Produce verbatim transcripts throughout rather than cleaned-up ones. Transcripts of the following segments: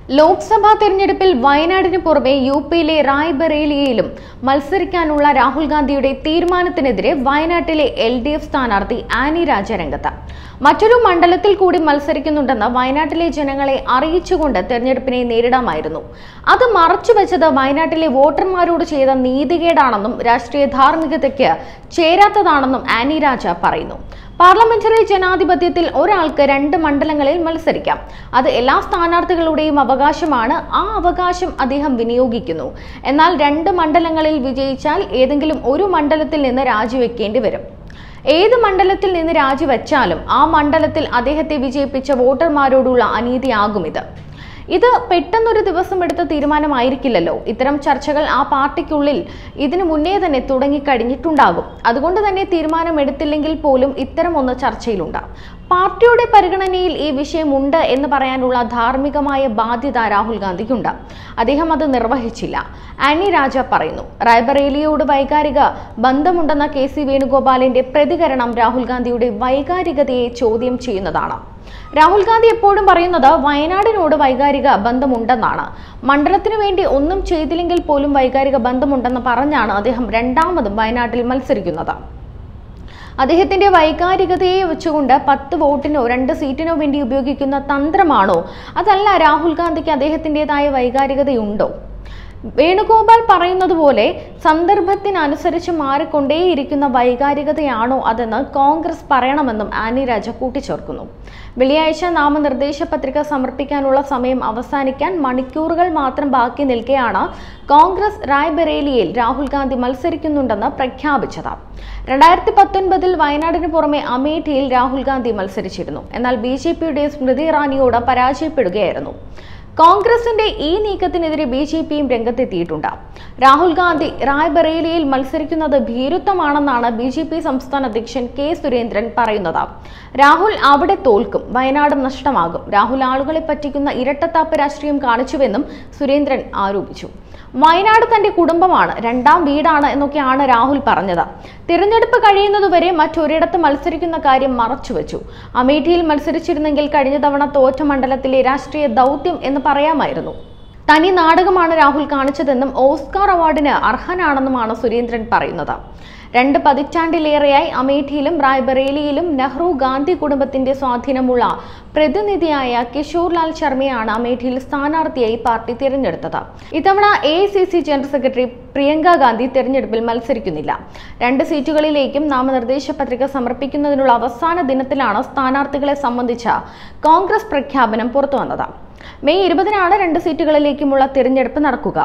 ലോക്സഭാ തെരഞ്ഞെടുപ്പിൽ വയനാടിന് പുറമെ യു പിയിലെ റായ്ബറേലിയിലും മത്സരിക്കാനുള്ള രാഹുൽ ഗാന്ധിയുടെ തീരുമാനത്തിനെതിരെ വയനാട്ടിലെ എൽ ഡി എഫ് സ്ഥാനാർത്ഥി ആനി രാജ രംഗത്ത്. മറ്റൊരു മണ്ഡലത്തിൽ കൂടി മത്സരിക്കുന്നുണ്ടെന്ന് വയനാട്ടിലെ ജനങ്ങളെ അറിയിച്ചുകൊണ്ട് തെരഞ്ഞെടുപ്പിനെ നേരിടാമായിരുന്നു. അത് മറച്ചുവെച്ചത് വയനാട്ടിലെ വോട്ടർമാരോട് ചെയ്ത നീതികേടാണെന്നും രാഷ്ട്രീയ ധാർമ്മികതയ്ക്ക് ചേരാത്തതാണെന്നും ആനി രാജ പറയുന്നു. പാർലമെന്ററി ജനാധിപത്യത്തിൽ ഒരാൾക്ക് രണ്ട് മണ്ഡലങ്ങളിൽ മത്സരിക്കാം. അത് എല്ലാ സ്ഥാനാർത്ഥികളുടെയും അവകാശമാണ്. ആ അവകാശം അദ്ദേഹം വിനിയോഗിക്കുന്നു. എന്നാൽ രണ്ട് മണ്ഡലങ്ങളിൽ വിജയിച്ചാൽ ഏതെങ്കിലും ഒരു മണ്ഡലത്തിൽ നിന്ന് രാജിവെക്കേണ്ടി വരും. ഏത് മണ്ഡലത്തിൽ നിന്ന് രാജിവെച്ചാലും ആ മണ്ഡലത്തിൽ അദ്ദേഹത്തെ വിജയിപ്പിച്ച വോട്ടർമാരോടുള്ള അനീതിയാകും ഇത്. ഇത് പെട്ടെന്നൊരു ദിവസം എടുത്ത തീരുമാനമായിരിക്കില്ലല്ലോ. ഇത്തരം ചർച്ചകൾ ആ പാർട്ടിക്കുള്ളിൽ ഇതിനു മുന്നേ തന്നെ തുടങ്ങിക്കഴിഞ്ഞിട്ടുണ്ടാകും. അതുകൊണ്ട് തന്നെ തീരുമാനമെടുത്തില്ലെങ്കിൽ പോലും ഇത്തരം ഒന്ന് ചർച്ചയിലുണ്ടാകും. പാർട്ടിയുടെ പരിഗണനയിൽ ഈ വിഷയമുണ്ട് എന്ന് പറയാനുള്ള ധാർമ്മികമായ ബാധ്യത രാഹുൽ ഗാന്ധിക്കുണ്ട്. അദ്ദേഹം അത് നിർവഹിച്ചില്ല. ആനി രാജ പറയുന്നു. റായ്ബറേലിയോട് വൈകാരിക ബന്ധമുണ്ടെന്ന കെ സി വേണുഗോപാലിന്റെ പ്രതികരണം രാഹുൽ ഗാന്ധിയുടെ വൈകാരികതയെ ചോദ്യം ചെയ്യുന്നതാണ്. രാഹുൽ ഗാന്ധി എപ്പോഴും പറയുന്നത് വയനാടിനോട് വൈകാരിക ബന്ധമുണ്ടെന്നാണ്. മണ്ഡലത്തിനു വേണ്ടി ഒന്നും ചെയ്തില്ലെങ്കിൽ പോലും വൈകാരിക ബന്ധമുണ്ടെന്ന് പറഞ്ഞാണ് അദ്ദേഹം രണ്ടാമതും വയനാട്ടിൽ മത്സരിക്കുന്നത്. അദ്ദേഹത്തിന്റെ വൈകാരികതയെ വെച്ചുകൊണ്ട് പത്ത് വോട്ടിനോ രണ്ട് സീറ്റിനോ വേണ്ടി ഉപയോഗിക്കുന്ന തന്ത്രമാണോ? അതല്ല രാഹുൽ ഗാന്ധിക്ക് അദ്ദേഹത്തിൻ്റെതായ വൈകാരികതയുണ്ടോ? വേണുഗോപാൽ പറയുന്നത് പോലെ സന്ദർഭത്തിനനുസരിച്ച് മാറിക്കൊണ്ടേയിരിക്കുന്ന വൈകാരികതയാണോ അതെന്ന് കോൺഗ്രസ് പറയണമെന്നും ആനി രാജ കൂട്ടിച്ചേർക്കുന്നു. വെള്ളിയാഴ്ച നാമനിർദ്ദേശ പത്രിക സമർപ്പിക്കാനുള്ള സമയം അവസാനിക്കാൻ മണിക്കൂറുകൾ മാത്രം ബാക്കി നിൽക്കെയാണ് കോൺഗ്രസ് റായ്ബറേലിയിൽ രാഹുൽ ഗാന്ധി മത്സരിക്കുന്നുണ്ടെന്ന് പ്രഖ്യാപിച്ചത്. രണ്ടായിരത്തി പത്തൊൻപതിൽ വയനാടിന് പുറമെ അമേഠിയിൽ രാഹുൽ ഗാന്ധി മത്സരിച്ചിരുന്നു. എന്നാൽ ബി ജെ പിയുടെ സ്മൃതി ഇറാനിയോട് പരാജയപ്പെടുകയായിരുന്നു. കോൺഗ്രസിന്റെ ഈ നീക്കത്തിനെതിരെ ബി ജെ പിയും രംഗത്തെത്തിയിട്ടുണ്ട്. രാഹുൽ ഗാന്ധി റായ്ബറേലിയിൽ മത്സരിക്കുന്നത് ഭീരുത്വമാണെന്നാണ് ബി ജെ പി സംസ്ഥാന അധ്യക്ഷൻ കെ സുരേന്ദ്രൻ പറയുന്നത്. രാഹുൽ അവിടെ തോൽക്കും, വയനാടും നഷ്ടമാകും. രാഹുൽ ആളുകളെ പറ്റിക്കുന്ന ഇരട്ടത്താപ്പ് രാഷ്ട്രീയം കാണിച്ചുവെന്നും സുരേന്ദ്രൻ ആരോപിച്ചു. വയനാട് തന്റെ കുടുംബമാണ്, രണ്ടാം വീടാണ് എന്നൊക്കെയാണ് രാഹുൽ പറഞ്ഞത്. തിരഞ്ഞെടുപ്പ് കഴിയുന്നതുവരെ മറ്റൊരിടത്ത് മത്സരിക്കുന്ന കാര്യം മറച്ചുവെച്ചു. അമേഠിയിൽ മത്സരിച്ചിരുന്നെങ്കിൽ കഴിഞ്ഞ തവണ തോറ്റ മണ്ഡലത്തിലെ രാഷ്ട്രീയ ദൗത്യം എന്ന് പറയാമായിരുന്നു. തനി നാടകമാണ് രാഹുൽ കാണിച്ചതെന്നും ഓസ്കാർ അവാർഡിന് അർഹനാണെന്നുമാണ് സുരേന്ദ്രൻ പറയുന്നത്. രണ്ട് പതിറ്റാണ്ടിലേറെയായി അമേഠിയിലും റായ്ബറേലിയിലും നെഹ്റു ഗാന്ധി കുടുംബത്തിന്റെ സ്വാധീനമുള്ള പ്രതിനിധിയായ കിഷോർ ലാൽ ശർമ്മയാണ് അമേഠിയിൽ സ്ഥാനാർത്ഥിയായി പാർട്ടി തിരഞ്ഞെടുത്തത്. ഇത്തവണ A I C C general secretary Priyanka Gandhi തെരഞ്ഞെടുപ്പിൽ മത്സരിക്കുന്നില്ല. രണ്ട് സീറ്റുകളിലേക്കും നാമനിർദ്ദേശ പത്രിക സമർപ്പിക്കുന്നതിനുള്ള അവസാന ദിനത്തിലാണ് സ്ഥാനാർത്ഥികളെ സംബന്ധിച്ച കോൺഗ്രസ് പ്രഖ്യാപനം പുറത്തുവന്നത്. മെയ് ഇരുപതിനാണ് രണ്ട് സീറ്റുകളിലേക്കുമുള്ള തിരഞ്ഞെടുപ്പ് നടക്കുക.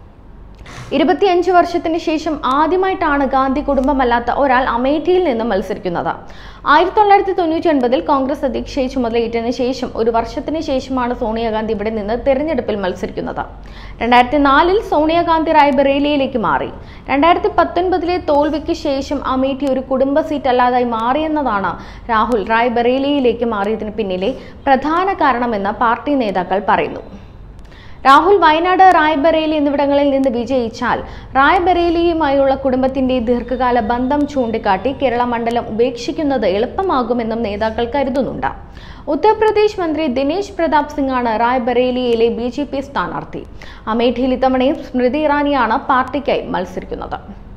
ഇരുപത്തിയഞ്ച് വർഷത്തിന് ശേഷം ആദ്യമായിട്ടാണ് ഗാന്ധി കുടുംബമല്ലാത്ത ഒരാൾ അമേഠിയിൽ നിന്ന് മത്സരിക്കുന്നത്. ആയിരത്തി തൊള്ളായിരത്തി തൊണ്ണൂറ്റി ഒൻപതിൽ കോൺഗ്രസ് അധ്യക്ഷയെ ചുമതലയേറ്റതിനു ശേഷം ഒരു വർഷത്തിന് ശേഷമാണ് സോണിയാഗാന്ധി ഇവിടെ നിന്ന് തെരഞ്ഞെടുപ്പിൽ മത്സരിക്കുന്നത്. രണ്ടായിരത്തി നാലിൽ സോണിയാഗാന്ധി റായ്ബറേലിയിലേക്ക് മാറി. രണ്ടായിരത്തി പത്തൊൻപതിലെ തോൽവിക്ക് ശേഷം അമേഠി ഒരു കുടുംബ സീറ്റ് അല്ലാതായി മാറിയെന്നതാണ് രാഹുൽ റായ്ബറേലിയിലേക്ക് മാറിയതിന് പിന്നിലെ പ്രധാന കാരണമെന്ന് പാർട്ടി നേതാക്കൾ പറയുന്നു. രാഹുൽ വയനാട്, റായ്ബറേലി എന്നിവിടങ്ങളിൽ നിന്ന് വിജയിച്ചാൽ റായ്ബറേലിയുമായുള്ള കുടുംബത്തിന്റെ ദീർഘകാല ബന്ധം ചൂണ്ടിക്കാട്ടി കേരള മണ്ഡലം ഉപേക്ഷിക്കുന്നത് എളുപ്പമാകുമെന്നും നേതാക്കൾ കരുതുന്നുണ്ട്. ഉത്തർപ്രദേശ് മന്ത്രി ദിനേശ് പ്രതാപ് സിംഗാണ് റായ്ബറേലിയിലെ ബി ജെ പി സ്ഥാനാർത്ഥി. അമേഠിയിൽ ഇത്തവണയും സ്മൃതി ഇറാനിയാണ് പാർട്ടിക്കായി മത്സരിക്കുന്നത്.